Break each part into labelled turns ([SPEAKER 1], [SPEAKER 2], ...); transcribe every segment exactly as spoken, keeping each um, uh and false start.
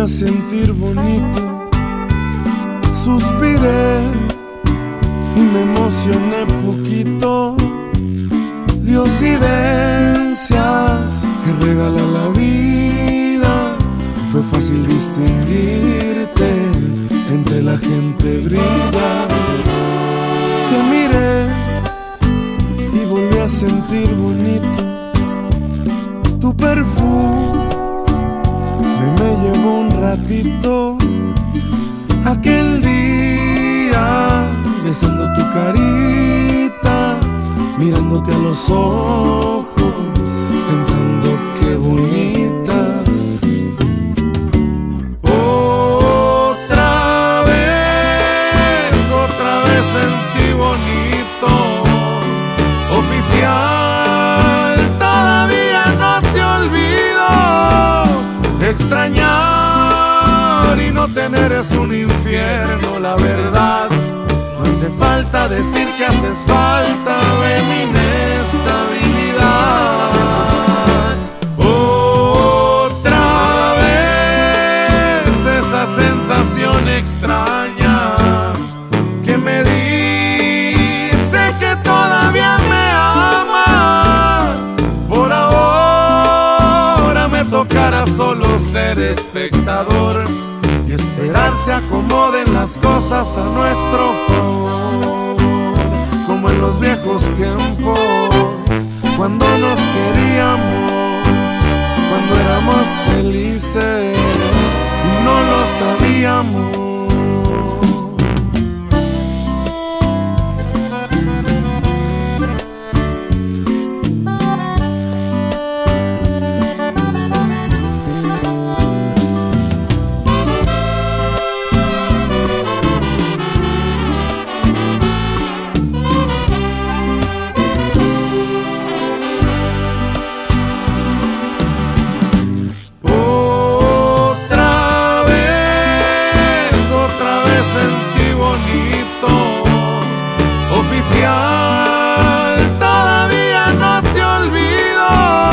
[SPEAKER 1] a sentir bonito. Suspiré y me emocioné poquito. Diosidencias que regala la vida. Fue fácil distinguirte, entre la gente brillas. Te miré y volví a sentir bonito. Tu perfume me llevó un ratito. Aquel día besando tu carita, mirándote a los ojos, pensando qué bonita. Otra vez, otra vez sentí bonito. Oficial, todavía no te olvido. Extrañar y no tener es un infierno, la verdad. No hace falta decir que haces falta de mi inestabilidad. Otra vez esa sensación extraña que me dice que todavía me amas. Por ahora me tocará solo ser espectador y esperar se acomoden las cosas a nuestro favor, como en los viejos tiempos, cuando nos queríamos, cuando éramos felices y no lo sabíamos. Todavía no te olvido.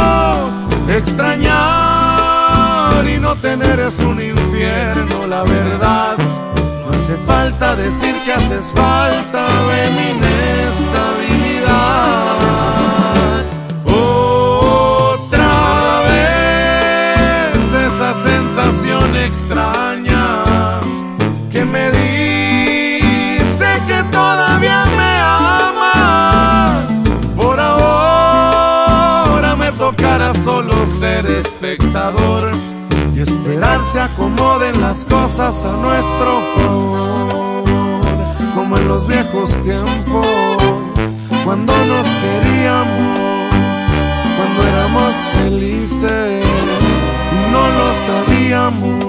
[SPEAKER 1] Extrañar y no tener es un infierno, la verdad. No hace falta decir que haces falta de mi inestabilidad. Otra vez esa sensación extraña que me dice que todavía me tocará solo ser espectador y esperar se acomoden las cosas a nuestro favor, como en los viejos tiempos, cuando nos queríamos, cuando éramos felices y no lo sabíamos.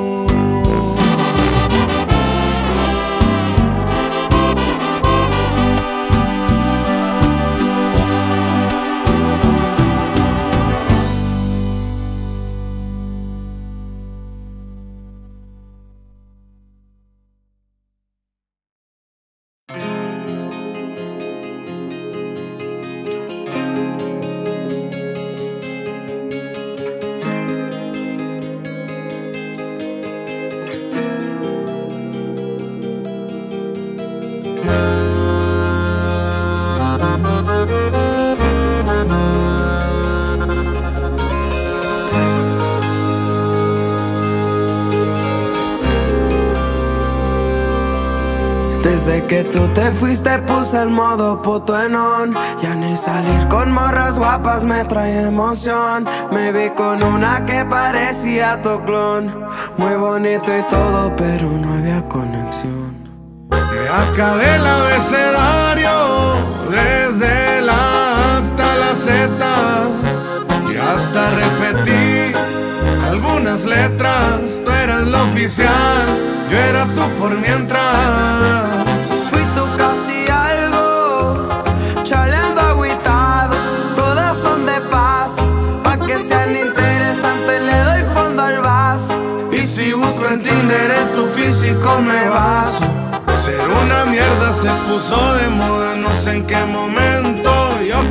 [SPEAKER 2] Desde que tú te fuiste puse el modo puto en on. Ya ni salir con morras guapas me trae emoción. Me vi con una que parecía tu clon. Muy bonito y todo, pero no había conexión.
[SPEAKER 1] Me acabé el abecedario desde la A hasta la Z, y hasta repetí algunas letras. Tú eras la oficial, yo era tú por mientras.
[SPEAKER 2] Fui tú casi algo, chaleando agüitado. Todas son de paso, pa' que sean interesantes le doy fondo al vaso.
[SPEAKER 1] Y si busco en Tinder en tu físico me baso. Ser una mierda se puso de moda, no sé en qué momento. Yo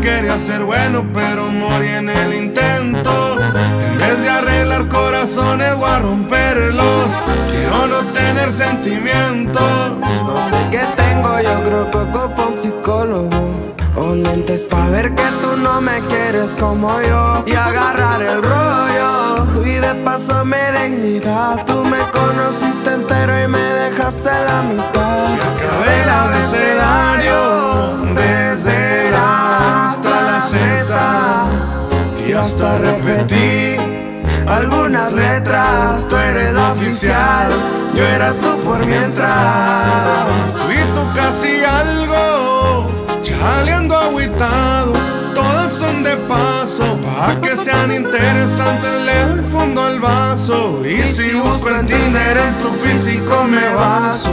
[SPEAKER 1] quería ser bueno, pero morí en el intento. En vez de arreglar corazones voy a romperlos. Quiero no tener sentimientos.
[SPEAKER 2] No sé qué tengo, yo creo que ocupo un psicólogo o lentes pa' ver que tú no me quieres como yo y agarrar el rollo. Y de paso mi dignidad. Tú me conociste entero y me dejaste la mitad.
[SPEAKER 1] Y acabé el abecedario desde la hasta la Z. Y hasta repetí algunas letras. Tú eres la oficial, yo era tú por mientras. Tú y tú casi algo, chaleando agüitado. Todas son de paso, pa' que sean interesantes, leo el fondo al vaso. Y si busco en Tinder en tu físico me baso.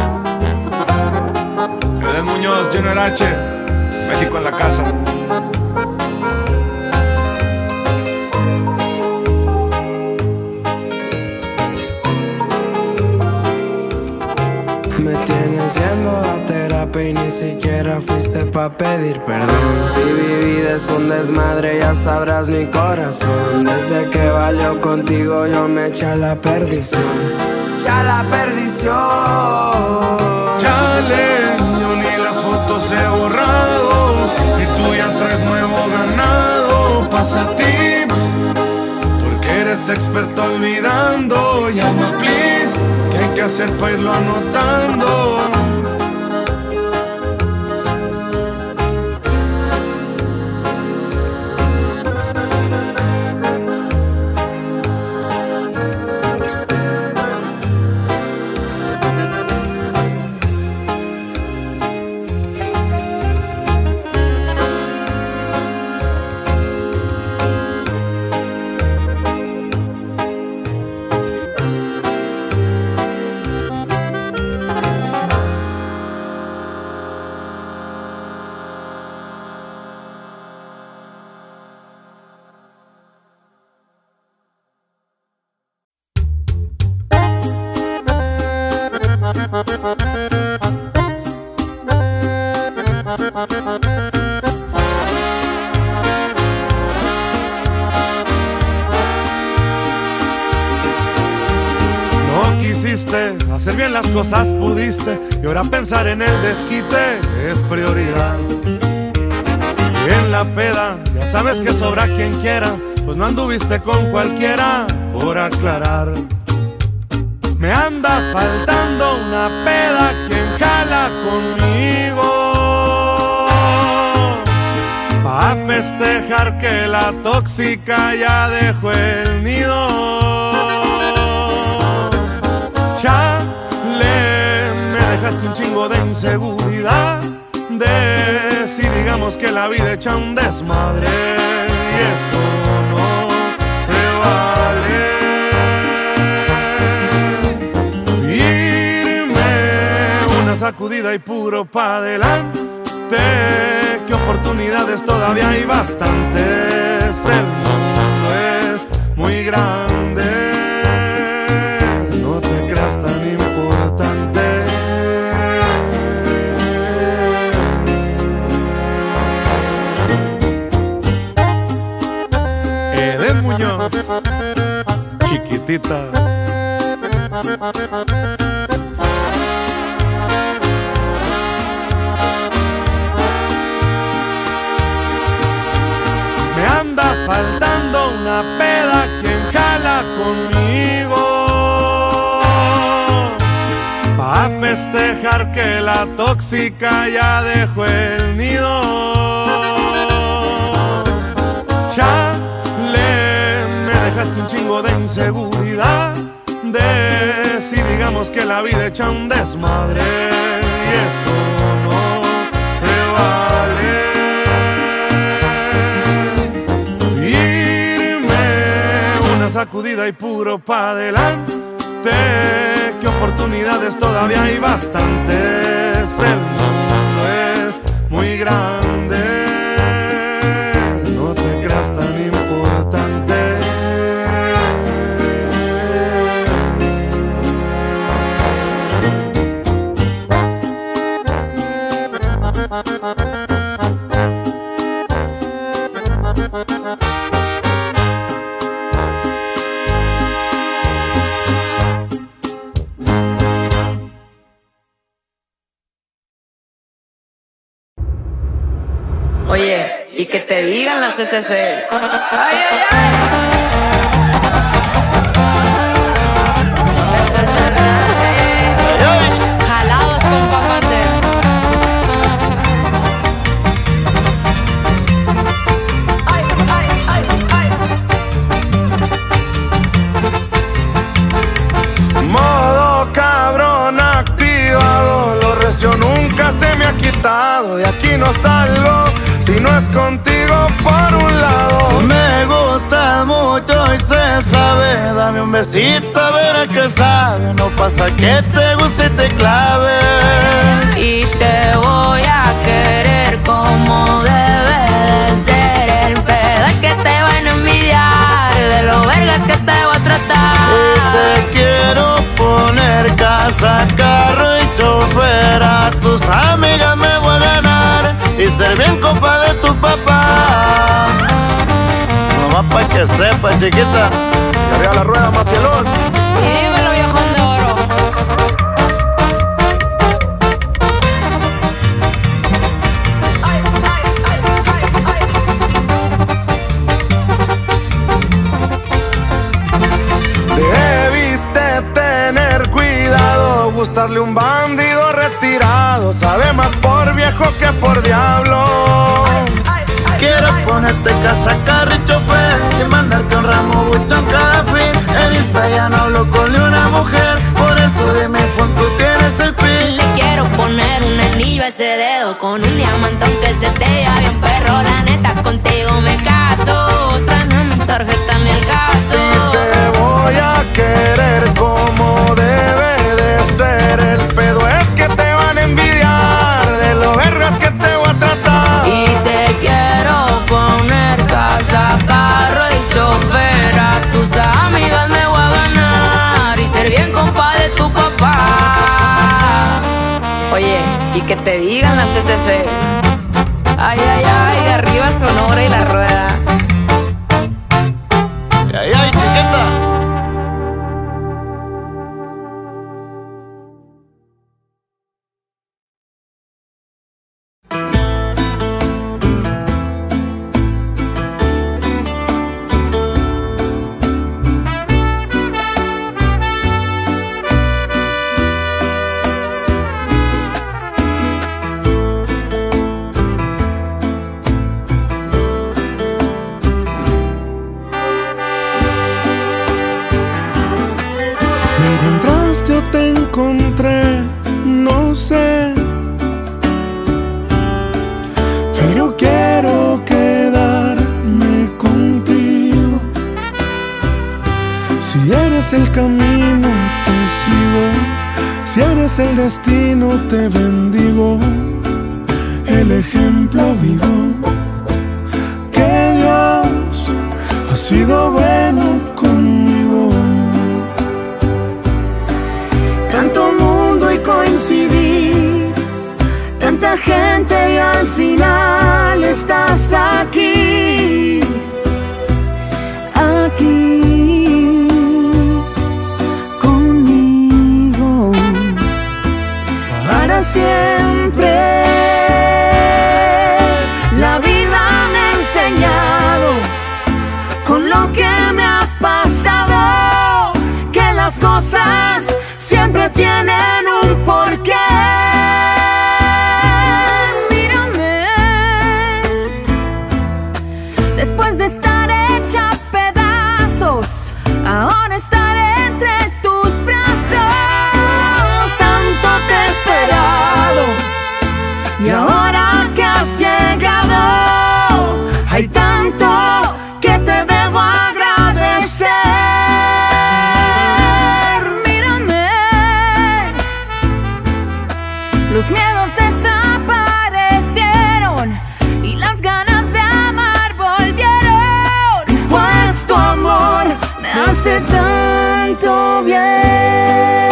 [SPEAKER 1] Edén Muñoz, Junior H, México en la casa.
[SPEAKER 2] Me tienes yendo a terapia y ni siquiera fuiste pa' pedir perdón. Si viví de un desmadre ya sabrás mi corazón. Desde que valió contigo yo me eché a la perdición. Ya la perdición.
[SPEAKER 1] Chale, yo ni las fotos he borrado y tú ya traes nuevo ganado. Pasa tips, porque eres experto olvidando. Llama please, ¿qué hay que hacer para irlo anotando? No quisiste hacer bien las cosas, pudiste, y ahora pensar en el desquite es prioridad. Y en la peda ya sabes que sobra quien quiera, pues no anduviste con cualquiera, por aclarar. Me anda faltando una peda, quien jala conmigo pa' festejar que la tóxica ya dejó el nido. Chale, me dejaste un chingo de inseguridad, de si digamos que la vida echa un desmadre, y eso no se vale. Sacudida y puro pa' adelante, que oportunidades todavía hay bastantes. El mundo es muy grande, no te creas tan importante. Edén Muñoz, chiquitita. Faltando una peda, quien jala conmigo pa' festejar que la tóxica ya dejó el nido. Chale, me dejaste un chingo de inseguridad, de si digamos que la vida echa un desmadre, y eso no se vale. Sacudida y puro pa' adelante, que oportunidades todavía hay bastantes. El mundo es muy grande, no te creas tan importante.
[SPEAKER 3] y que te digan las C C C. Ay, ay, ay. Jalados con papate. Ay, ay, ay, ay.
[SPEAKER 1] Modo cabrón activado, lo recio nunca se me ha quitado. De aquí no salgo si no es contigo por un lado.
[SPEAKER 4] Me gusta mucho y se sabe. Dame un besito a ver a qué sabe. No pasa que te guste y te clave.
[SPEAKER 3] Y te voy a querer como debe de ser. El pedo es que te van a envidiar, de lo vergas que te voy a tratar.
[SPEAKER 4] Y te quiero poner casa, carro y chofer. A tus amigas me voy a ganar y ser bien compa de tu papá. Nomás pa' que sepa, chiquita.
[SPEAKER 1] Y arriba la rueda, Macielón.
[SPEAKER 3] Y dímelo, viejón de oro. Ay, ay, ay, ay,
[SPEAKER 1] ay. Debiste tener cuidado, gustarle un bandido retirado. Sabe más por viejo que por diablo.
[SPEAKER 4] Quiero ponerte casa, carro y chofer y mandarte un ramo buchón cada fin. En Instagram no hablo con ni una mujer, por eso de mi phone tú tienes el pin.
[SPEAKER 3] Le quiero poner un anillo a ese dedo con un diamantón que se te vea bien perro. La neta, contigo me caso, otra no me tarjeta ni el caso.
[SPEAKER 1] Y te voy a querer como debe de ser. El pedo es que te van a envidiar, de lo vergas que te voy a tratar.
[SPEAKER 3] Y te quiero poner casa, carro y chofer. A tus amigas me voy a ganar y ser bien compa de tu papá. Oye, y que te digan las C C C. Ay, ay, ay, arriba Sonora y la rueda.
[SPEAKER 4] Ay, ay, chiquita.
[SPEAKER 1] Te encontré, no sé, pero quiero quedarme contigo. Si eres el camino, te sigo. Si eres el destino, te bendigo. El ejemplo vivo que Dios ha sido bueno conmigo. Tanto mundo y coincidí, tanta gente y al final estás aquí, aquí conmigo para siempre. La vida me ha enseñado con lo que me ha pasado que las cosas siempre tienen un porqué.
[SPEAKER 5] Mírame, después de estar hecha pedazos, ahora estaré entre tus brazos.
[SPEAKER 1] Tanto te he esperado y ahora que has llegado, hay tanto que te debo agradecer.
[SPEAKER 5] Los miedos desaparecieron y las ganas de amar volvieron,
[SPEAKER 1] pues tu amor me hace tanto bien.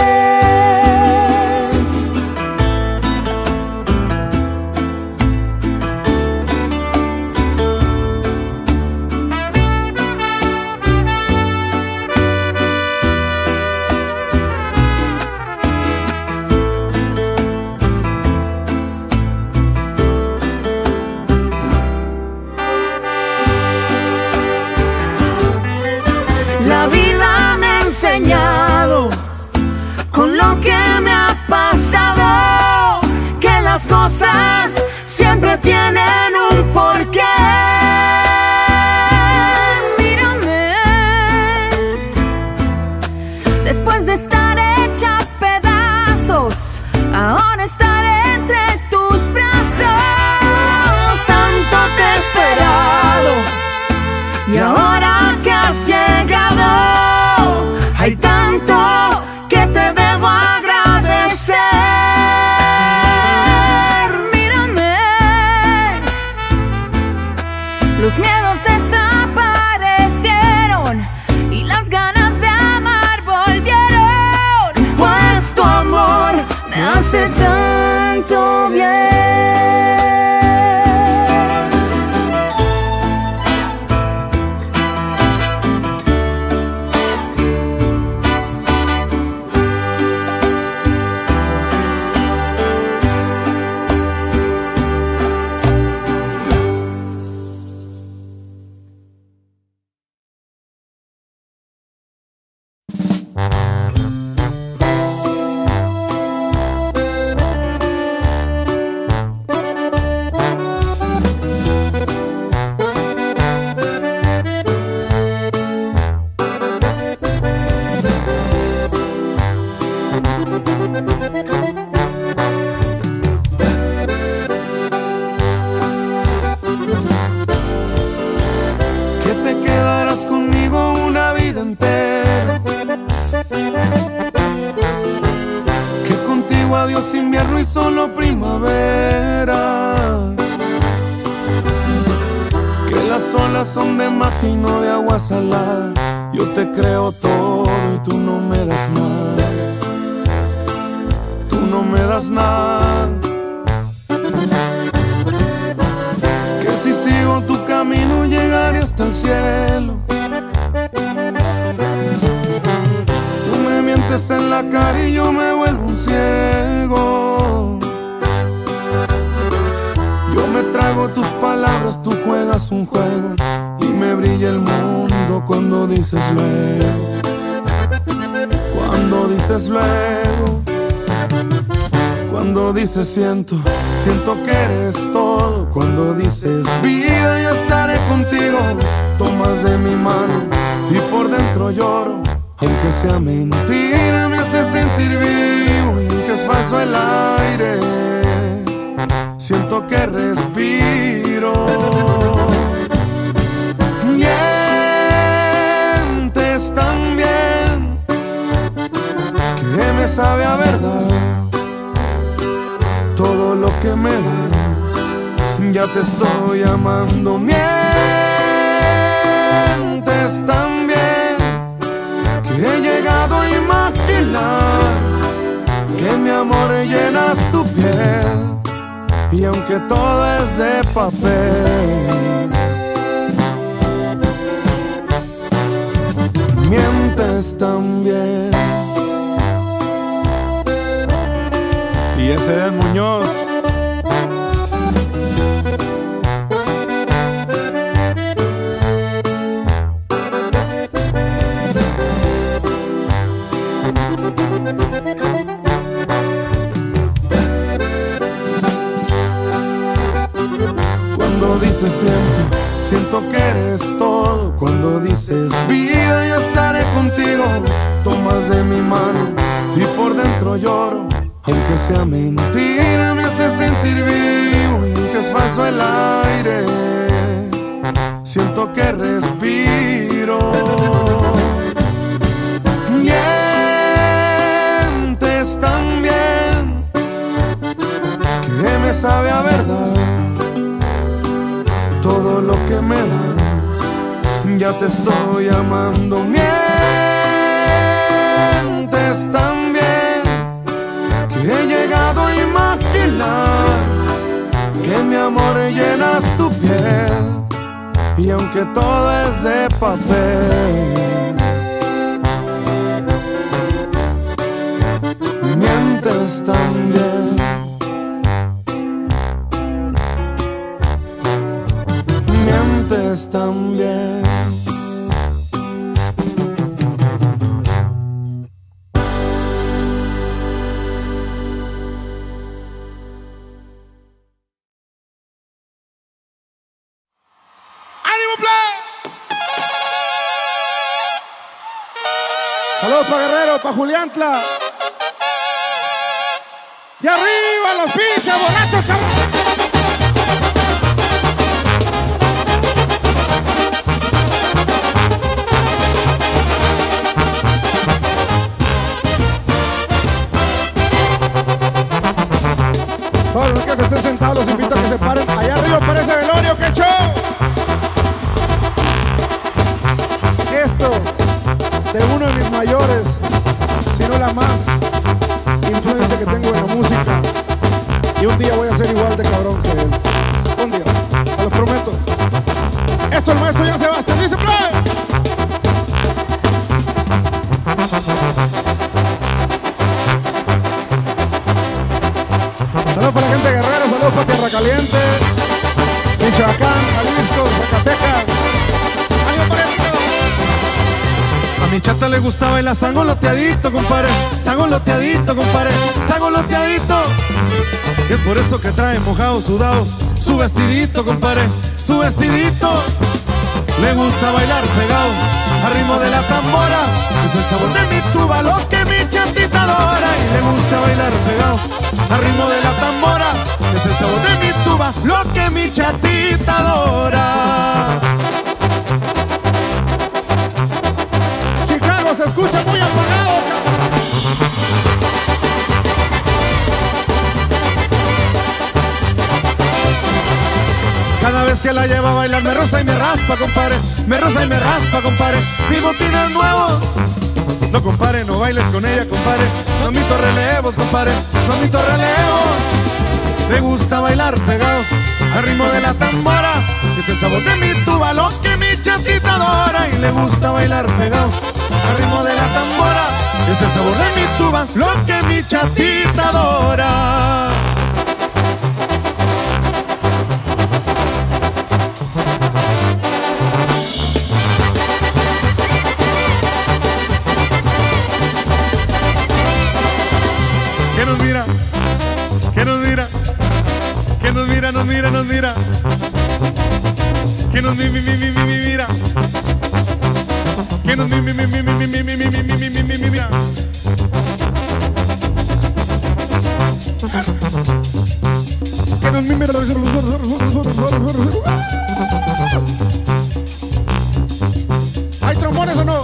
[SPEAKER 2] lo que me ha pasado, que las cosas siempre tienen un porqué. Mírame, después de estar hecha pedazos, ahora estaré entre tus brazos. Tanto te he esperado y ahora que has llegado, hay tanto que te debo agradecer. Mírame, los miedos desaparecieron y las ganas de amar volvieron, pues tu amor me hace tanto bien.
[SPEAKER 1] Invierno y solo primavera, que las olas son de magia y no de agua salada. Yo te creo todo y tú no me das nada, tú no me das nada. Que si sigo tu camino llegaré hasta el cielo. Tú me mientes en la cara y yo me vuelvo un ciego. Yo me trago tus palabras, tú juegas un juego y me brilla el mundo cuando dices luego. Cuando dices luego. Cuando dices siento, siento que eres todo. Cuando dices vida yo estaré contigo. Tomas de mi mano y por dentro lloro. Aunque sea mentira me hace sentir vivo y aunque es falso el aire, siento que respiro. Mientes tan bien que me sabe a verdad todo lo que me das. Ya te estoy amando. Mientes tan bien que he llegado a imaginar que mi amor llenas tu piel. Y aunque todo es de papel, mientes también. Y ese es Muñoz. Cuando dices siento, siento que eres todo. Cuando dices vida yo estaré contigo. Tomas de mi mano y por dentro lloro. Aunque sea mentira me hace sentir vivo y aunque es falso el aire, siento que respiro. Mientes tan bien que me sabe a verdad todo lo que me das. Ya te estoy amando. Mientes tan bien que he llegado a imaginar que mi amor llenas tu piel. Y aunque todo es de papel, mientes tan bien. Mientes tan bien.
[SPEAKER 6] Saludos para Guerrero, para Juliantla. Y arriba los pinches borrachos, cabrón. Todos los que estén sentados los invito a que se paren. Allá arriba para ese velorio, ¡qué show! Esto de uno de mis mayores, si no la más influencia que tengo en la música. Y un día voy a ser igual de cabrón que él. Un día, te lo prometo. Esto es el maestro Jan Sebastián, dice play. Saludos para la gente de Guerrero, saludos para Tierra Caliente, Michoacán, Jalisco, Zacatecas.
[SPEAKER 1] A mi chata le gustaba el sangoloteadito, compadre. Sangoloteadito, compadre. Sangoloteadito. Y es por eso que trae mojado, sudado su vestidito, compadre. Su vestidito. Le gusta bailar pegado al ritmo de la tambora. Es el sabor de mi tuba, lo que mi chatita adora. Y le gusta bailar pegado al ritmo de la tambora. Es el sabor de mi tuba, lo que mi chatita adora.
[SPEAKER 6] Chicago se escucha muy apagado.
[SPEAKER 1] Cada vez que la lleva a bailar me roza y me raspa, compadre. Me roza y me raspa, compadre. Mis botines nuevos. No, compadre, no bailes con ella, compadre. No admito relevos, compadre. No admito relevos. Le gusta bailar pegado al ritmo de la tambora. Es el sabor de mi tuba, lo que mi chatita adora. Y le gusta bailar pegado al ritmo de la tambora. Es el sabor de mi tuba, lo que mi chatita adora. Que nos mira, que nos mira, que nos mira, nos mira, nos mira, que nos mi, mi, mi, mi, mi, mi, mira, que nos mi, mi, mi, mi, mi, mi, mi, mi, mi, mi, mi, mi, mi, mi, mira. Que nos mi, mira,
[SPEAKER 6] ¿hay trombones o no?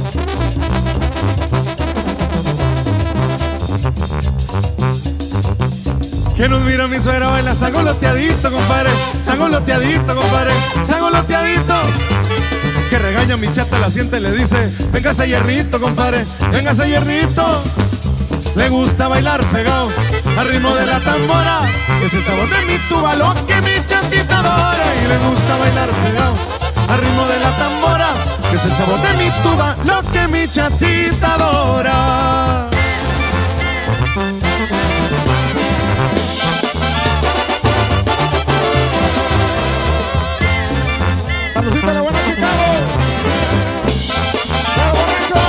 [SPEAKER 1] Que nos mira mi suegra baila sangoloteadito, compadre. Sangoloteadito, compadre. Sangoloteadito. Que regaña a mi chata, la siente y le dice: véngase hierrito, compadre. Véngase hierrito. Le gusta bailar pegado al ritmo de la tambora. Es el sabor de mi tuba, lo que mi chatita adora. Y le gusta bailar pegado al ritmo de la tambora. Es el sabor de mi tuba, lo que mi chatita adora.
[SPEAKER 6] Saludcita a la buena Chicago. ¡Bravo, borracho!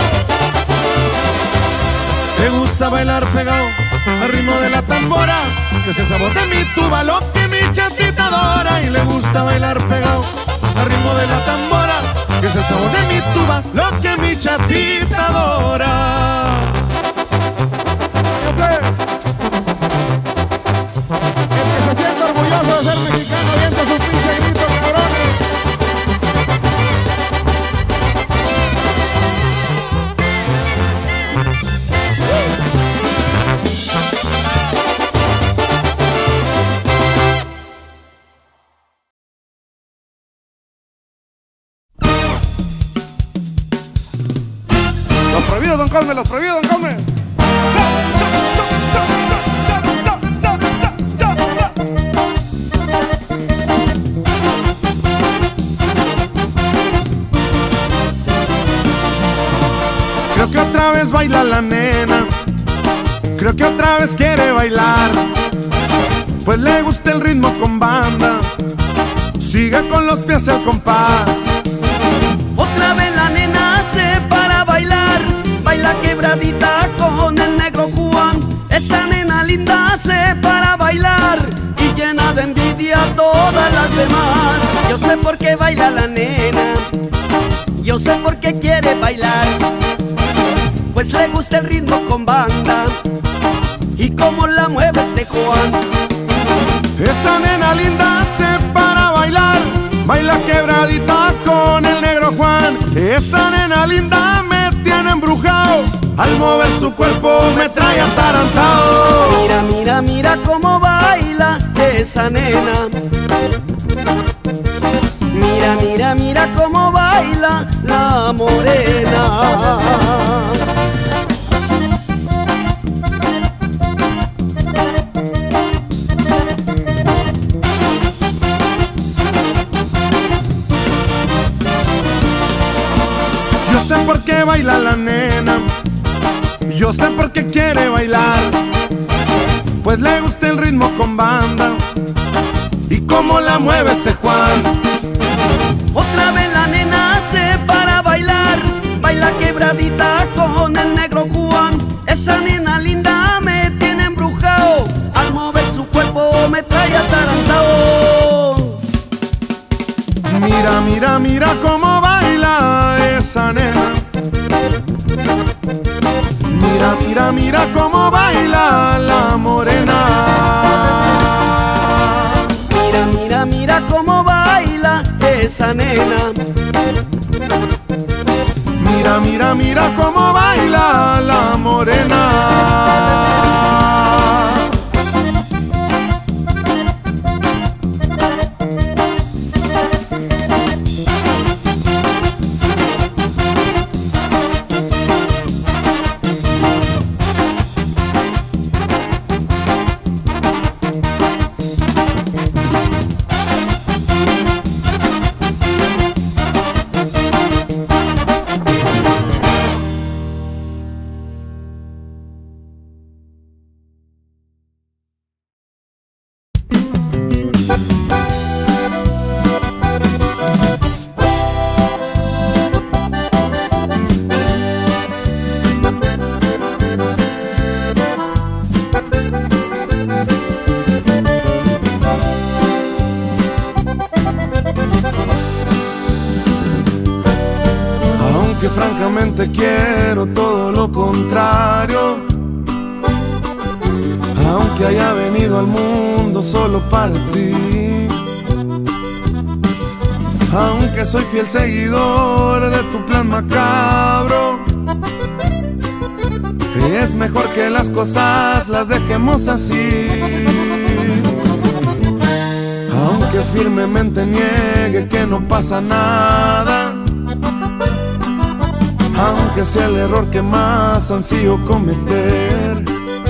[SPEAKER 1] Le gusta bailar pegado al ritmo de la tambora. Es el sabor de mi tuba, lo que mi chatita adora. Y le gusta bailar pegado al ritmo de la tambora. Es el sabor de mi tuba, lo que mi chatita adora.
[SPEAKER 6] El que se siente orgulloso de ser mexicano, avienta su pinche grito, cabrones.
[SPEAKER 1] Los prohibidos, don Cosme, los prohibidos, don Cosme. Creo que otra vez baila la nena, creo que otra vez quiere bailar, pues le gusta el ritmo con banda, sigue con los pies al compás.
[SPEAKER 7] Otra vez la nena se para bailar, baila quebradita con el negro Juan. Esa nena linda se para bailar y llena de envidia a todas las demás. Yo sé por qué baila la nena, yo sé por qué quiere bailar, pues pues le gusta el ritmo con banda y cómo la mueve este Juan.
[SPEAKER 1] Esa nena linda se para bailar, baila quebradita con el negro Juan. Esa nena linda me tiene embrujado, al mover su cuerpo me trae atarantado.
[SPEAKER 7] Mira, mira, mira cómo baila esa nena. Mira, mira, mira cómo baila la morena.
[SPEAKER 1] Yo sé por qué baila la nena, yo sé por qué quiere bailar, pues le gusta el ritmo con banda y cómo la mueve ese Juan.
[SPEAKER 7] Otra vez la nena se para bailar, baila quebradita con el negro Juan. Esa nena linda me tiene embrujado, al mover su cuerpo me trae atarantado.
[SPEAKER 1] Mira, mira, mira cómo baila esa nena. Mira, mira, mira cómo baila la morena.
[SPEAKER 7] Mira, mira, mira cómo baila esa nena.
[SPEAKER 1] Mira, mira, mira cómo baila la morena. Aunque francamente quiero todo lo contrario, aunque haya venido al mundo solo para ti, aunque soy fiel seguidor de tu plan macabro, es mejor que las cosas las dejemos así. Aunque firmemente niegue que no pasa nada, aunque sea el error que más ansío cometer,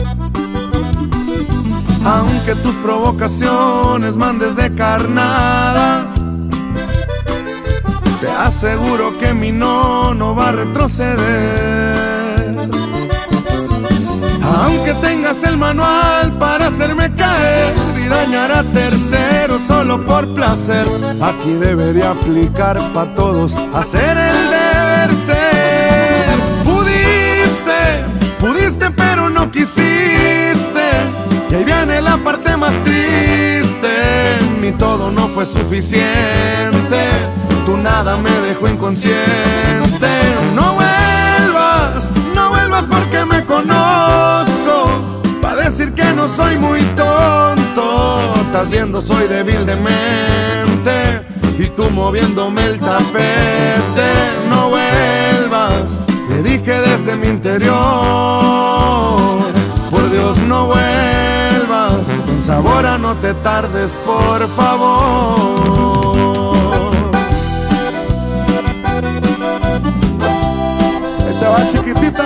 [SPEAKER 1] aunque tus provocaciones mandes de carnada, te aseguro que mi no no va a retroceder. Aunque tengas el manual para hacerme caer y dañar a terceros solo por placer, aquí debería aplicar pa' todos hacer el deber ser. Pudiste, pudiste pero no quisiste, y ahí viene la parte más triste. Mi todo no fue suficiente, tu nada me dejó inconsciente. No vuelvas, no vuelvas porque me conozco, pa' decir que no soy muy tonto. Estás viendo soy débil de mente y tú moviéndome el tapete. No vuelvas, le dije desde mi interior, por Dios no vuelvas, con sabor a no te tardes por favor. Ahí te va, chiquitita.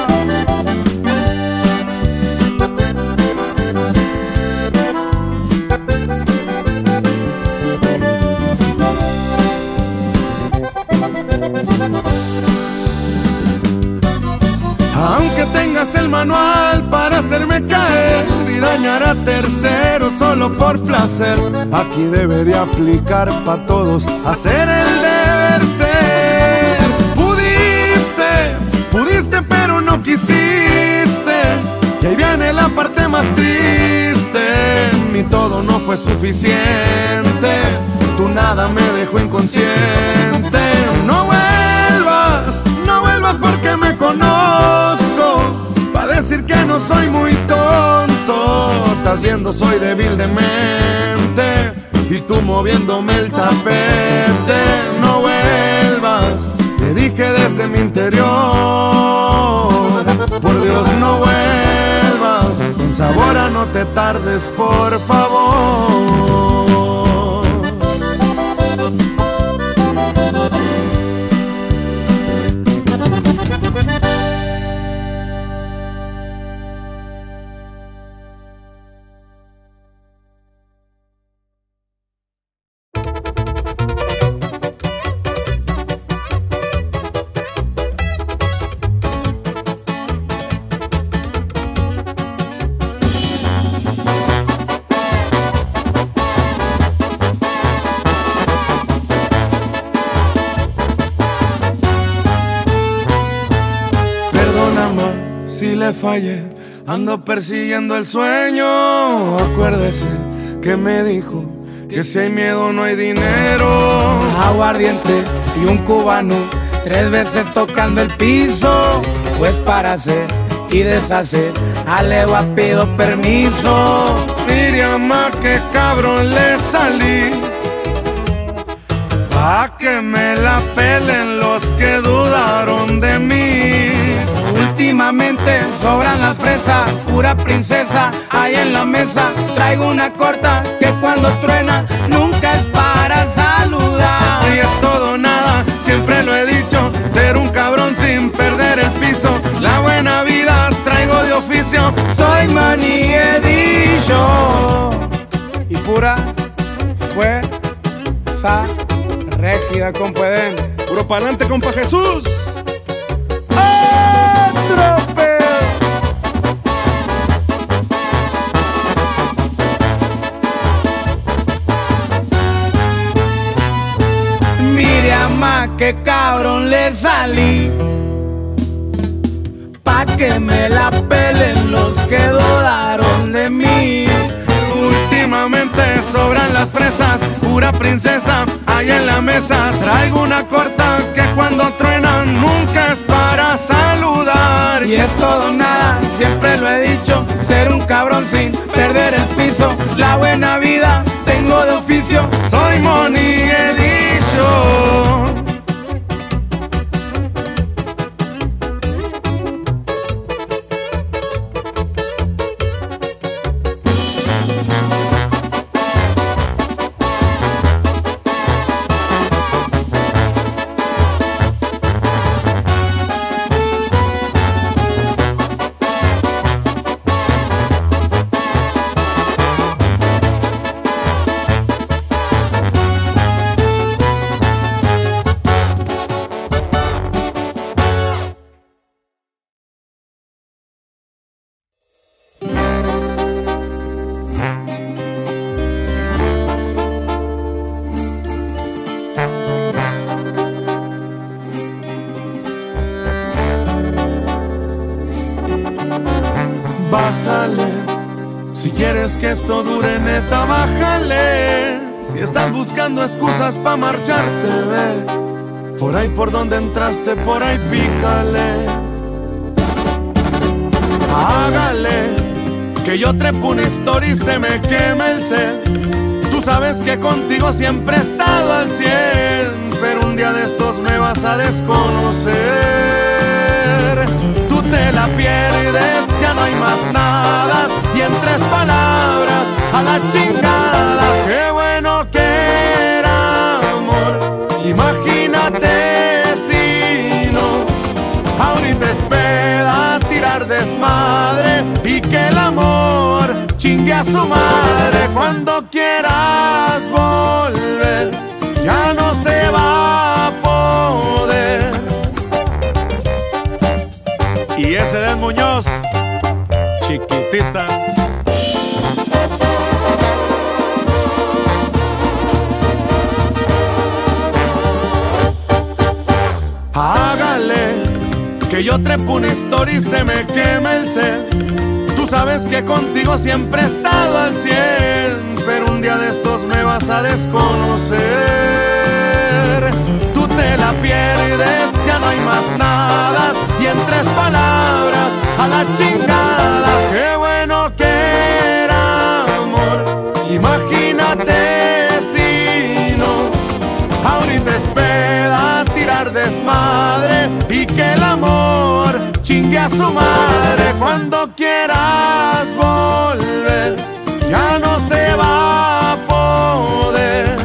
[SPEAKER 1] Aunque tengas el manual para hacerme caer y dañar a terceros solo por placer, aquí debería aplicar pa' todos hacer el deber ser. Pudiste, pudiste pero no quisiste, y ahí viene la parte más triste. Mi todo no fue suficiente, tu nada me dejó inconsciente. No vuelvas, no vuelvas porque me conozco, estás viendo soy débil de mente y tú moviéndome el tapete. No vuelvas, te dije desde mi interior, por Dios no vuelvas, con sabor a no te tardes por favor. Si le fallé, ando persiguiendo el sueño. Acuérdese que me dijo que si hay miedo no hay dinero.
[SPEAKER 2] Aguardiente y un cubano, tres veces tocando el piso. Pues para hacer y deshacer, a legua pido permiso.
[SPEAKER 1] Miriam, a qué cabrón le salí, pa' que me la pelen los que dudaron de mí.
[SPEAKER 2] Últimamente sobran las fresas, pura princesa, ahí en la mesa. Traigo una corta que cuando truena nunca es para saludar.
[SPEAKER 1] Y es todo nada, siempre lo he dicho, ser un cabrón sin perder el piso. La buena vida traigo de oficio,
[SPEAKER 2] soy maní he dicho. Y pura fuerza régida, compa Edén.
[SPEAKER 1] Puro pa'lante, compa Jesús.
[SPEAKER 2] Miriam, a qué cabrón le salí, pa' que me la pelen los que dudaron de mí.
[SPEAKER 1] Últimamente sobran las fresas, pura princesa, ahí en la mesa. Traigo una corta que cuando truenan nunca es para saludar.
[SPEAKER 2] Y es todo nada, siempre lo he dicho, ser un cabrón sin perder el piso. La buena vida tengo de oficio,
[SPEAKER 1] soy Moni he dicho. Bájale, si quieres que esto dure neta, bájale. Si estás buscando excusas pa' marcharte, ve por ahí por donde entraste, por ahí pícale. Hágale, que yo trepo una historia y se me quema el sed. Tú sabes que contigo siempre he estado al cien, pero un día de estos me vas a desconocer. Tú te la pierdes, ya no hay más nada, y en tres palabras a la chingada. Qué bueno que era amor, imagínate si no. Ahorita espera tirar desmadre y que el amor chingue a su madre. Cuando quieras volver ya no se va a poder. Y ese de Muñoz, chiquitita. Hágale, que yo trepo una historia y se me quema el sed. Tú sabes que contigo siempre he estado al cien, pero un día de estos me vas a desconocer. Tú te la pierdes, ya no hay más nada, y en tres palabras a la chingada. Qué bueno que era a su madre. Cuando quieras volver, ya no se va a poder.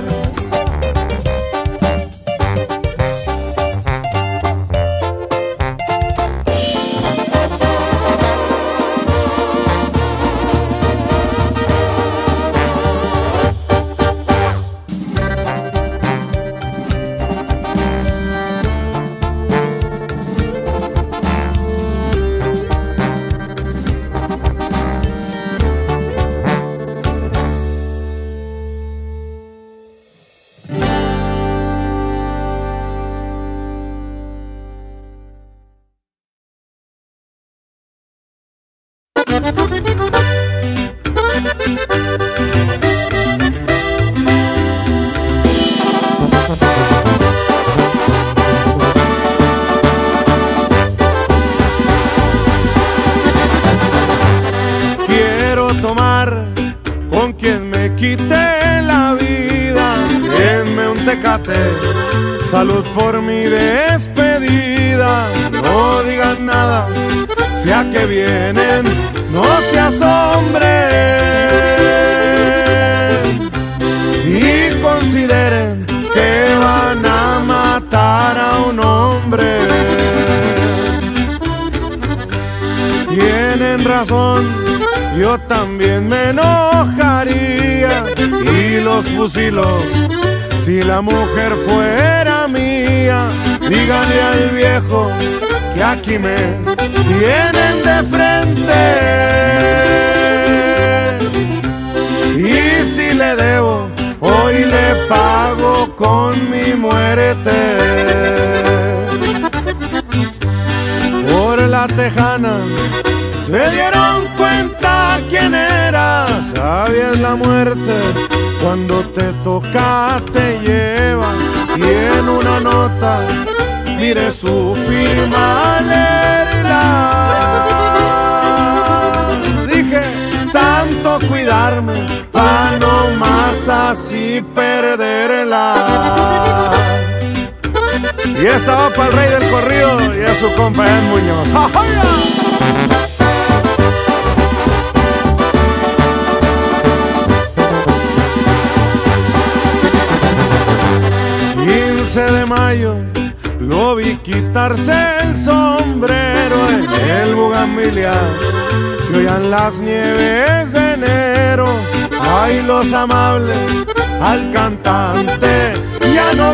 [SPEAKER 1] Quiero tomar con quien me quite la vida. Denme un tecate, salud por mi despedida. No digan nada, sea que vienen, no se asombren y consideren que van a matar a un hombre. Tienen razón, yo también me enojaría y los fusilo si la mujer fuera mía. Díganle al viejo que aquí me tienen de frente, y si le debo, hoy le pago con mi muerte. Por la tejana se dieron cuenta quién era, sabías la muerte, cuando te toca te lleva, y en una nota mire su firma, leerla. Dije, tanto cuidarme pa' no más así perderla. Y esta va para el rey del corrido y a su compa Ed Muñoz. quince de mayo lo vi quitarse el sombrero en el Bugambilias. Se oían las nieves de enero. Ay, los amables al cantante ya no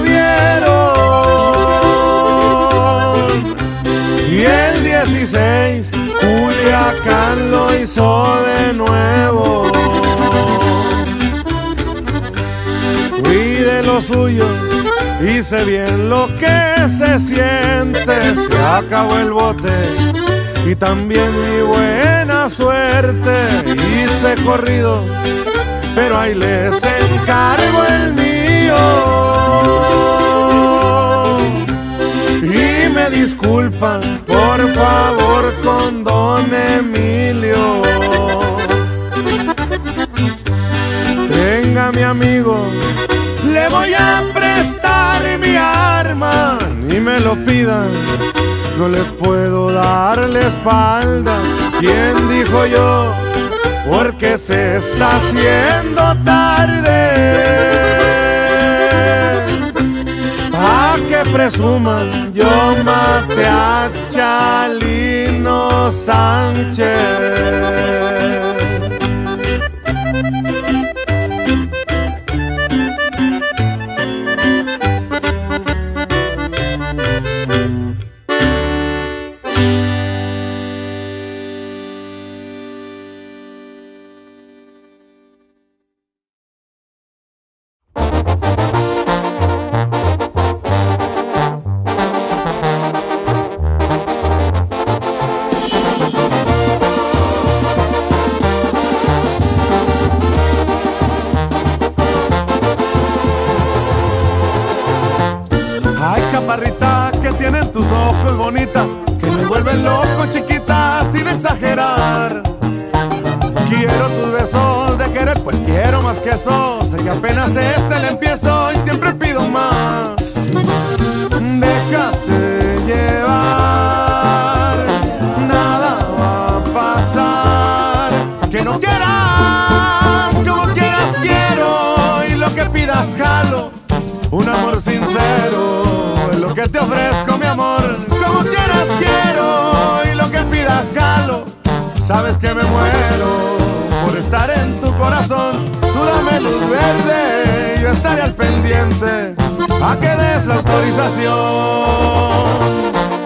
[SPEAKER 1] vieron. Y el dieciséis Culiacán lo hizo de nuevo. Fui de los suyos, hice bien lo que se siente. Se acabó el bote y también mi buena suerte. Hice corrido, pero ahí les encargo el mío. Y me disculpan, por favor, con don Emilio. Venga mi amigo, le voy a prestar mi arma, ni me lo pidan, no les puedo dar la espalda. ¿Quién dijo yo? Porque se está haciendo tarde. Pa' que presuman, yo maté a Chalino Sánchez. Que me vuelven loco, chiquita, sin exagerar. Quiero tus besos de querer, pues quiero más que eso. Sé que apenas es el empiezo y siempre pido más. Déjate llevar, sabes que me muero por estar en tu corazón. Tú dame luz verde, yo estaré al pendiente a que des la autorización.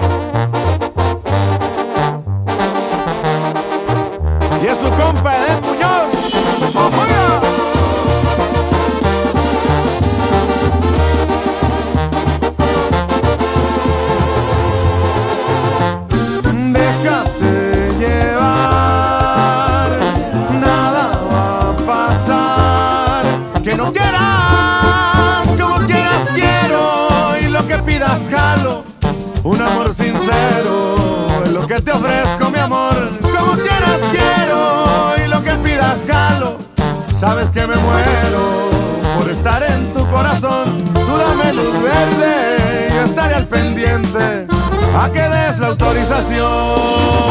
[SPEAKER 1] Y es su compa Edén Muñoz. ¡Ojuega! Déjate llevar, nada va a pasar. Que no quieras, como quieras quiero, y lo que pidas jalo. Un amor sincero es lo que te ofrezco, mi amor. Como quieras quiero, y lo que pidas jalo. Sabes que me muero por estar en tu corazón. Tú dame luz verde, yo estaré al pendiente a que des la autorización.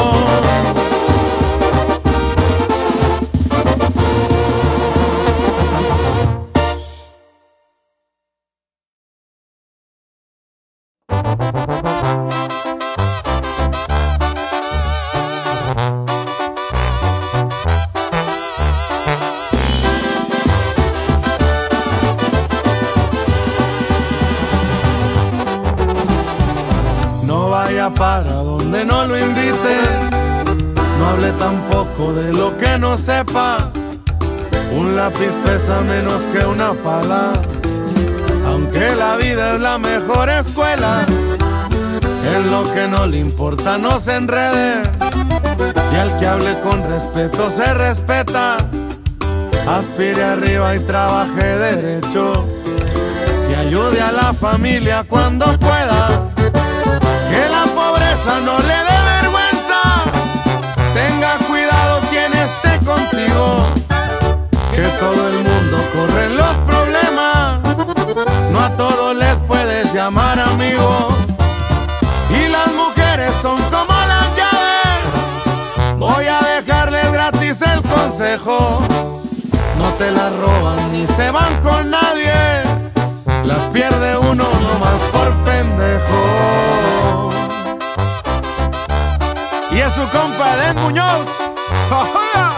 [SPEAKER 1] Para donde no lo invite, no hable tampoco de lo que no sepa. Un lápiz pesa menos que una pala, aunque la vida es la mejor escuela. En lo que no le importa no se enrede, y al que hable con respeto se respeta. Aspire arriba y trabaje derecho, y ayude a la familia cuando pueda. Que la pobreza no le dé vergüenza, tenga cuidado quien esté contigo. Que todo el mundo corre en los problemas, no a todos les puedes llamar amigos. Y las mujeres son como las llaves, voy a dejarles gratis el consejo. No te las roban ni se van con nadie, las pierde uno nomás por pendejo. Y es su compa Edén Muñoz. ¡Jojoya!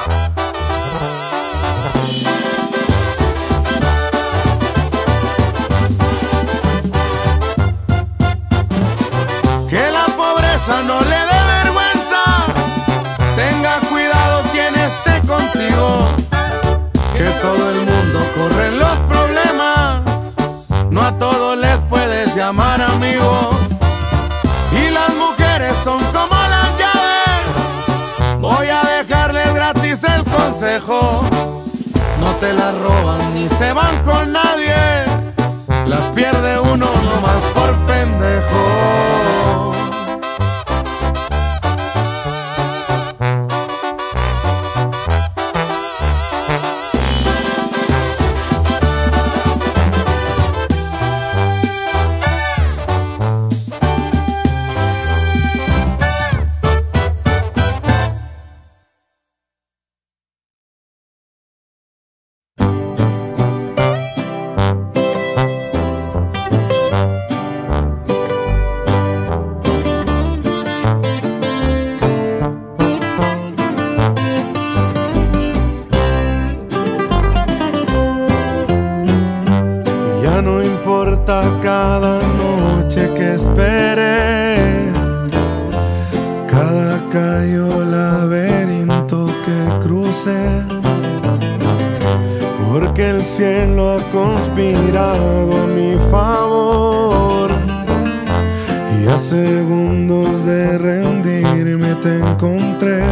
[SPEAKER 1] Que la pobreza no le dé vergüenza, tenga cuidado quien esté contigo. Que todo el mundo corre en los problemas, no a todos les puedes llamar amigos. Y las mujeres son como las llaves, voy a dejarles gratis el consejo. No te las roban ni se van con nadie, las pierde uno nomás por pendejo. Cada noche que esperé, cada calle o laberinto que crucé, porque el cielo ha conspirado a mi favor. Y a segundos de rendirme te encontré,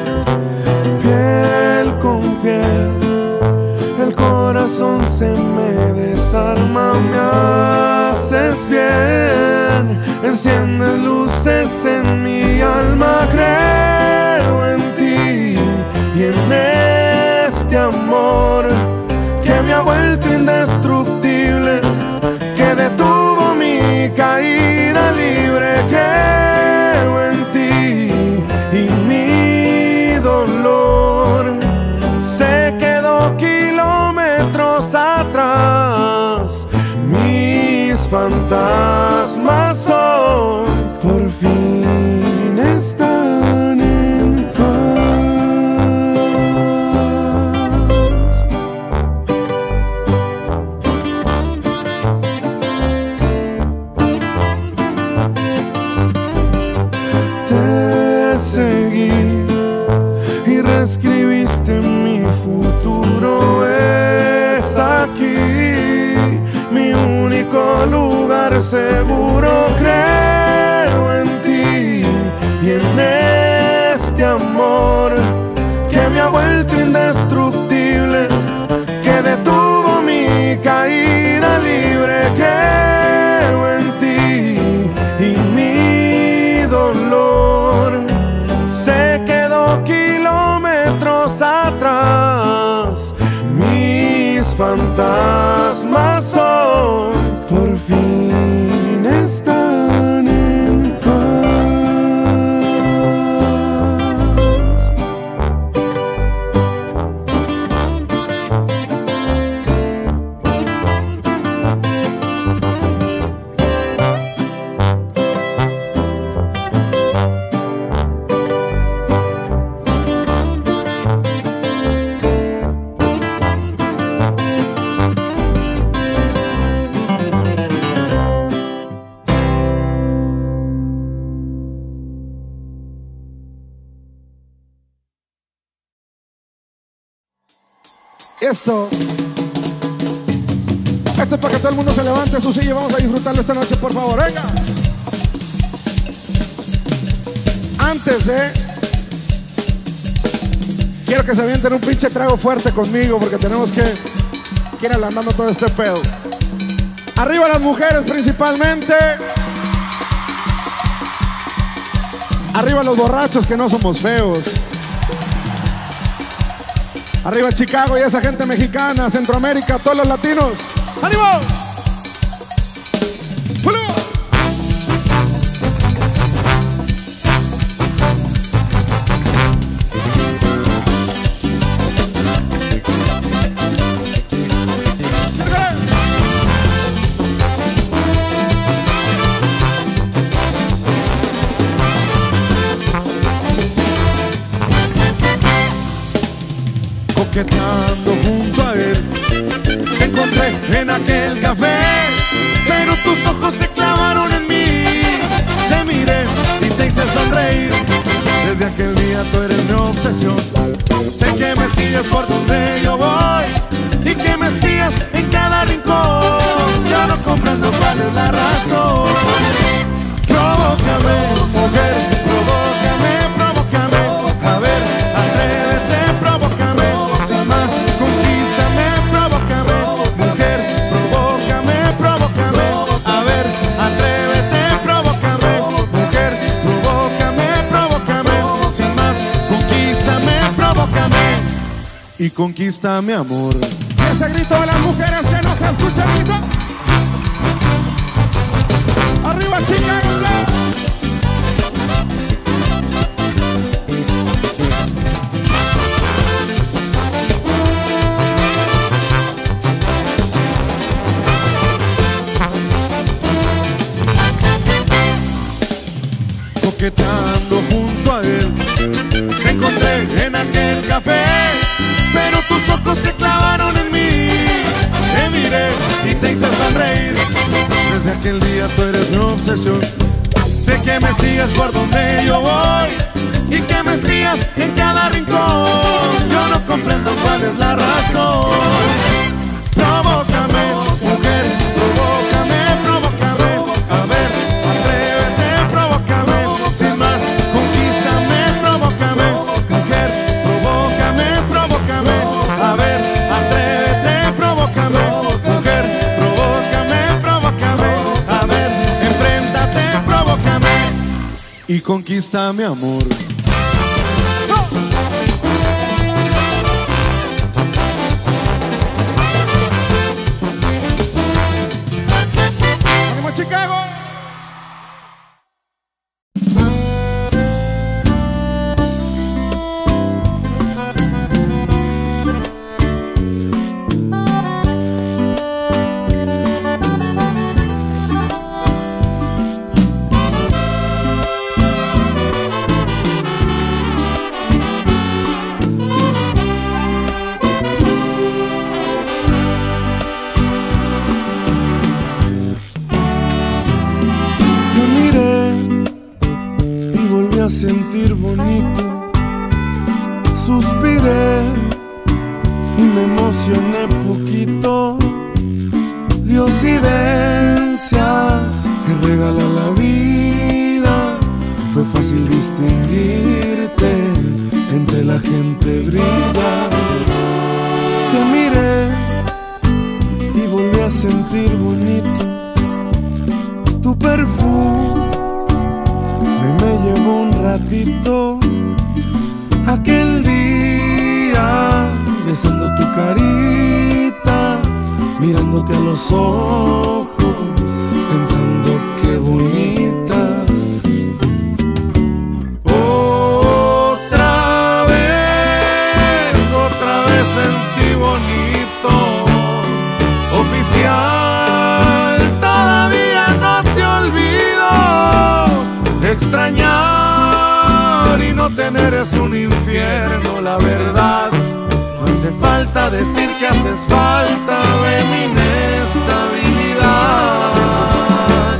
[SPEAKER 1] piel con piel. El corazón se me desarma, me haces bien, enciendes luces en mi alma, creo en ti y en este amor que me ha vuelto indestructible, que detuvo mi caída libre. Creo en ti y mi dolor se quedó kilómetros atrás. Mis fantasmas hoy por fin están en paz. escribiste mi futuro es aquí, mi único lugar seguro. Creo en ti y en este amor que me ha vuelto indestructible, que detuvo mi caída libre. Creo en ti y mi dolor se quedó kilómetros atrás. Mis fantasmas hoy por fin están en paz.
[SPEAKER 6] Esto, esto es para que todo el mundo se levante de su silla y vamos a disfrutarlo esta noche, por favor. Venga. Antes de, quiero que se avienten un pinche trago fuerte conmigo porque tenemos que, que ir alandando todo este pedo. Arriba las mujeres principalmente. Arriba los borrachos que no somos feos. Arriba Chicago y esa gente mexicana, Centroamérica, todos los latinos. ¡Ánimo! ¡Pulu!
[SPEAKER 1] Coqueteando junto a él, te encontré en aquel café, pero tus ojos se clavaron en mí. Te miré y te hice sonreír. Desde aquel día tú eres mi obsesión. Sé que me sigues por donde yo voy y que me espías en cada rincón. Yo no comprendo cuál es la razón. Provócame, mujer, provócame, provócame. A ver, atrévete, provócame. Sin más, conquístame, provócame. Mujer, provócame, provócame. A ver, atrévete, provócame. Mujer, provócame, provócame. Sin más, conquístame, provócame. Y conquista mi amor.
[SPEAKER 6] Ese grito de las mujeres que no se escucha, grito. Arriba Chicago.
[SPEAKER 1] Coqueteando junto a él, te encontré en aquel café, pero tus ojos se clavaron en mí. Te miré y te hice sonreír. Desde aquel día tú eres mi obsesión. Sé que me sigues por donde yo voy y que me espías en cada rincón. Yo no comprendo cuál es la razón. Provócame, mujer, provócame, provócame. A ver, atrévete, provócame. Sin más, conquístame, provócame. Mujer, provócame, provócame. A ver, atrévete, provócame. Mujer, provócame, provócame. A ver, enfréntate, provócame. Y conquista mi amor.
[SPEAKER 6] ¡Ánimo Chicago!
[SPEAKER 1] Sentir bonito, Suspiré y me emocioné poquito. Diosidencias que regala la vida. Fue fácil distinguirte, entre la gente brillas. Te miré y volví a sentir bonito tu perfume. Me, me llevó un ratito aquel día, besando tu carita, mirándote a los ojos, pensando qué bonita. Otra vez, otra vez sentí bonito, oficial, todavía no te olvido. Extrañar y no tener es un infierno, la verdad. No hace falta decir que haces falta de mi inestabilidad.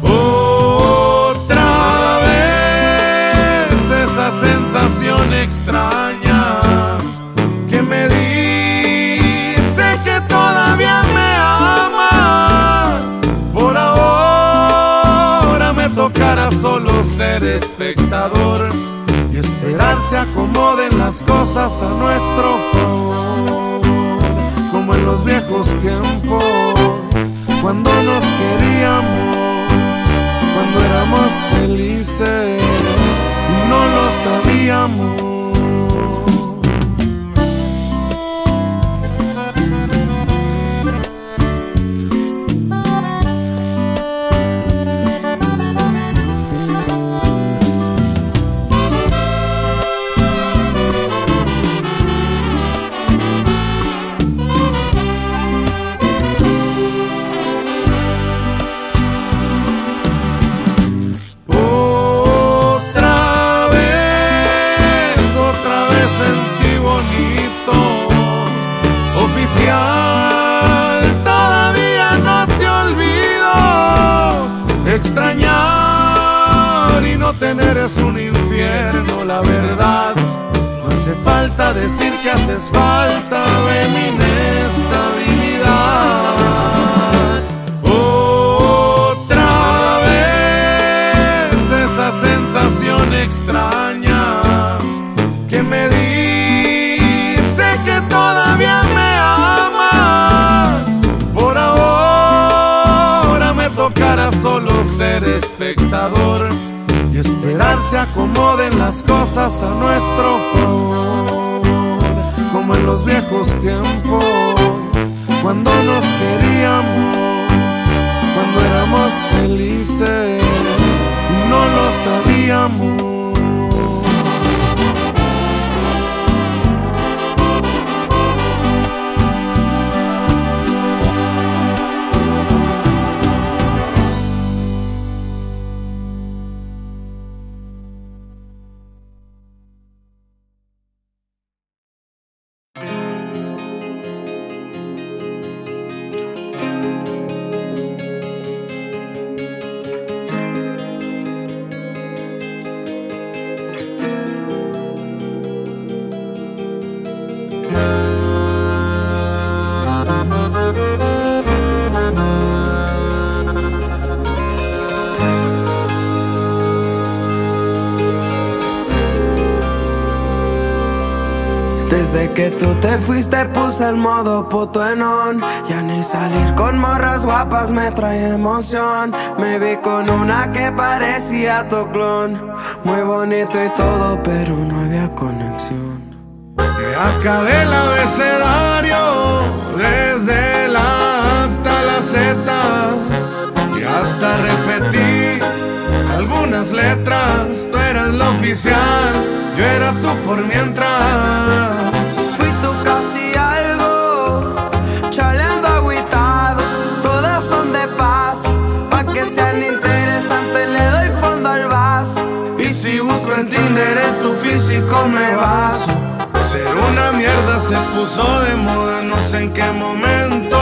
[SPEAKER 1] Otra vez esa sensación extraña que me dice que todavía me amas. Por ahora me tocará solo ser espectador y esperar se acomoden las cosas a nuestro favor, como en los viejos tiempos, cuando nos queríamos, cuando éramos felices y no lo sabíamos. Todavía no te olvido. Extrañar y no tener es un infierno, la verdad. No hace falta decir que haces falta de mi inestabilidad. Otra vez esa sensación extraña que me dice que todavía me tocará solo ser espectador y esperar se acomoden las cosas a nuestro favor, como en los viejos tiempos, cuando nos queríamos, cuando éramos felices y no lo sabíamos.
[SPEAKER 2] Desde que tú te fuiste puse el modo puto en on. Ya ni salir con morras guapas me trae emoción. Me vi con una que parecía tu clon, muy bonito y todo, pero no había conexión.
[SPEAKER 1] Me acabé el abecedario desde la A hasta la Z y hasta repetí algunas letras. Tú eras la oficial, yo era tú por mientras.
[SPEAKER 2] Fui tú casi algo, chaleando agüitado. Todas son de paso, pa' que sean interesantes le doy fondo al vaso.
[SPEAKER 1] Y si busco en Tinder en tu físico me baso. Ser una mierda se puso de moda, no sé en qué momento. Y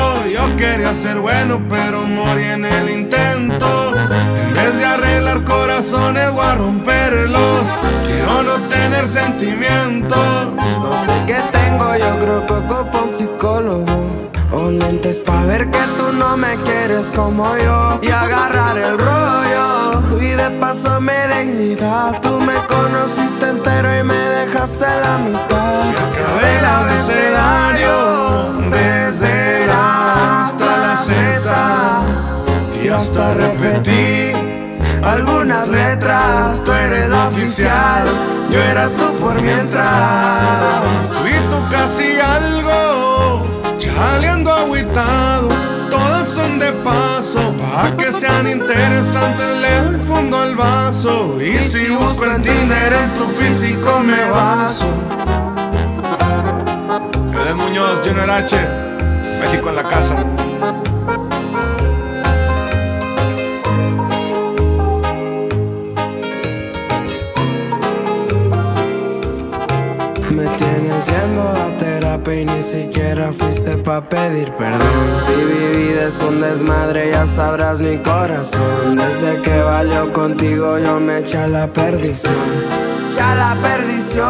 [SPEAKER 1] yo quería ser bueno, pero morí en el intento. En vez de arreglar corazones o a romperlos, quiero no tener sentimientos.
[SPEAKER 2] No sé qué tengo, yo creo que ocupo un psicólogo o lentes pa' ver que tú no me quieres como yo y agarrar el rollo y de paso mi dignidad. Tú me conociste entero y me dejaste la mitad.
[SPEAKER 1] Y acabé el abecedario desde la hasta la Z y hasta repetí algunas letras. Tú eres la oficial, yo era tú por mientras. Fui tú casi algo, chaleando agüitado. Todas son de paso, pa' que sean interesantes, le doy fondo al vaso. Y si busco en Tinder en tu físico me baso. Edén Muñoz, Junior H, México en la casa.
[SPEAKER 2] Me tienes yendo a terapia y ni siquiera fuiste pa' pedir perdón. Si viví de un desmadre ya sabrás mi corazón. Desde que valió contigo yo me eché a la perdición. Ya la perdición.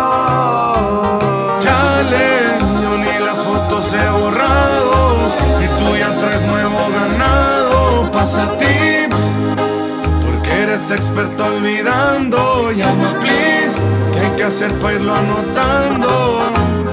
[SPEAKER 1] Chale, yo ni las fotos he borrado y tú ya traes nuevo ganado. Pasa tips, porque eres experto olvidando. Llama please, ¿qué hay que hacer para irlo anotando?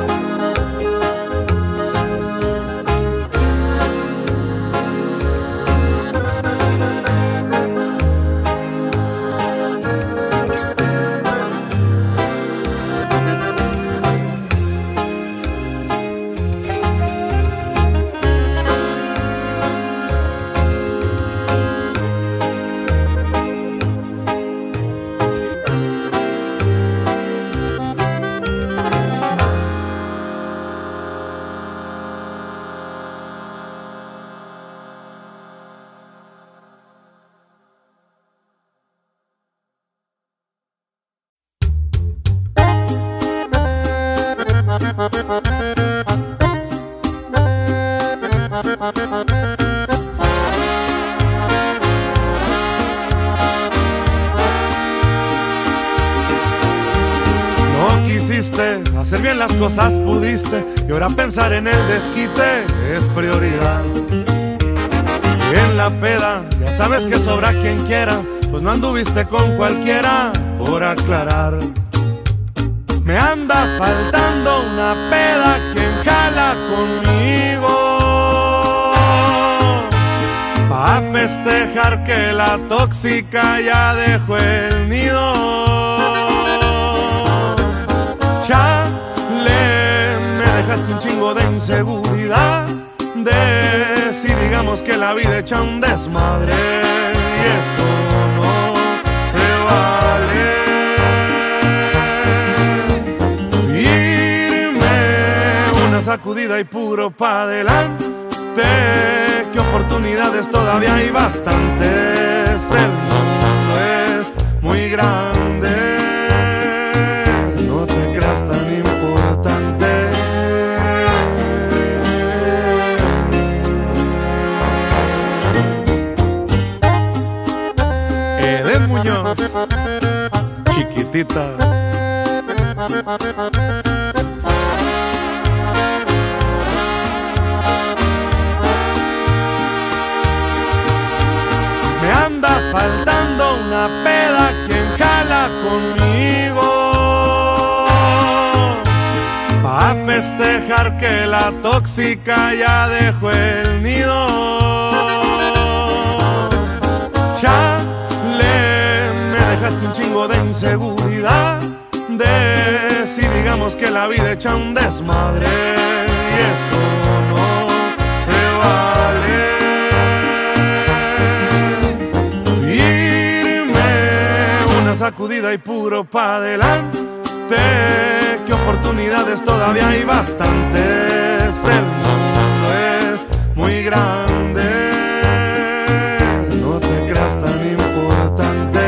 [SPEAKER 1] No quisiste hacer bien las cosas, pudiste, y ahora pensar en el desquite es prioridad. Y en la peda ya sabes que sobra quien quiera, pues no anduviste con cualquiera, por aclarar. Me anda faltando una peda, quien jala conmigo pa' festejar que la tóxica ya dejó el nido. Chale, me dejaste un chingo de inseguridad, de si digamos que la vida echa un desmadre, y eso no se vale. Sacudida y puro pa' adelante, que oportunidades todavía hay bastantes. El mundo es muy grande, no te creas tan importante. Edén Muñoz, chiquitita. Me anda faltando una peda, quien jala conmigo pa' festejar que la tóxica ya dejó el nido. Chale, me dejaste un chingo de inseguridad, de si digamos que la vida echa un desmadre, y eso no se vale. Sacudida y puro pa' adelante, que oportunidades todavía hay bastantes. El mundo es muy grande, no te creas tan importante.